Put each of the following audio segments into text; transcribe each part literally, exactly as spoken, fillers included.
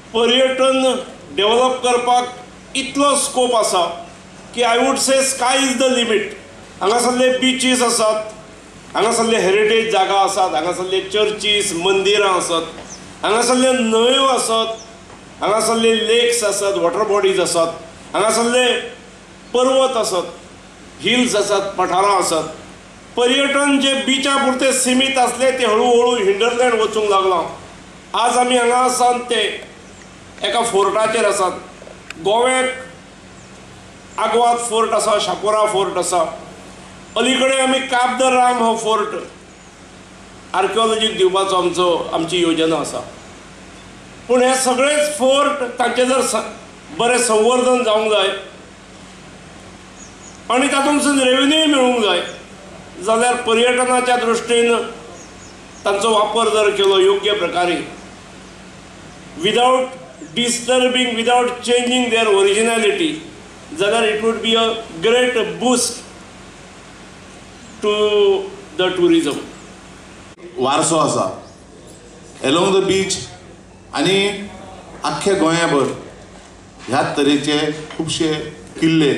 पर्यटन डेव्हलप करपाक इतलो स्कोप आसा की I would say sky is the limit. हांगासरले बीचीस आसात, हांगासरले हेरिटेज जागा आसात, हांगासरले चर्चीस मंदिरां आसात, हांगासरले न्हंयो आसात, हांगासरले लेक्स आसात, वॉटर बॉडीज आसात, हांगासरले पर्वत आसात, हिल्स आसात, पठारां आसात. पर्यटन जे बिचा पुरते सीमित आसले ते हळूहळू हिंडरलँड वचूंक लागलां. आज आमी हांगा आसात ते एका फोर्टाचेर आसात. गोव्याक आग्वाद फोर्ट आसा, शापोरा फोर्ट आसा. अलीकडे आमी काब द राम हो फोर्ट आर्किओलॉजीक दिवपाचो आमचो आमची योजना आसा. पूण हे सगळेच फोर्ट तांचे जर बरें संवर्धन जावंक जाय आनी तातूंतसून रेव्हेन्यू मेळूंक जाय जाल्यार पर्यटनाच्या दृश्टीन तांचो वापर जर केलो योग्य प्रकारे without disturbing, without changing their originality, जाल्यार it would be a great boost to the tourism. वारसो आसा एलोंग द बीच आनी आख्खे गोंयाभर ह्याच तरेचे खुबशे किल्ले,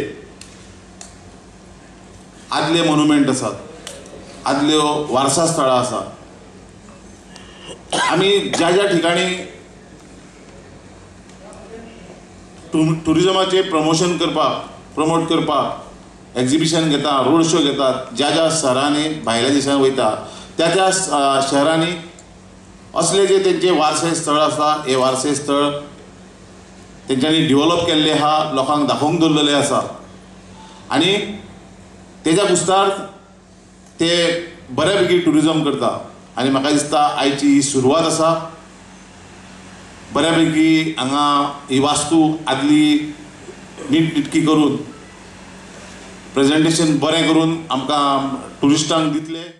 आदले मोन्युमेंट आसात, आदल्यो वारसा स्थळां आसा. आमी ज्या ज्या ठिकाणी टुरिजमाचे प्रमोशन करपाक प्रमोट करपाक एक्झिबिशन घेता, रोड शो घेतात, ज्या ज्या शहरांनी भायल्या देशांत वयता त्या त्या शहरांनी असले जे तेंचे वारसाय स्थळ आसा हे वारसाय स्थळ तेंच्यांनी डिवेलप केल्ले आहा, लोकांक दाखोवंक दवरलेले आसा आनी तेज्या कुस्तार ते बऱ्यापैकी टुरिजम करता. आनी म्हाका दिसता आयची ही सुरवात आसा. बऱ्यापैकी हांगा ही वास्तू आदली नीट निटकी करून प्रेजेंटेशन बरें करून आमकां टुरिस्टांक दितले.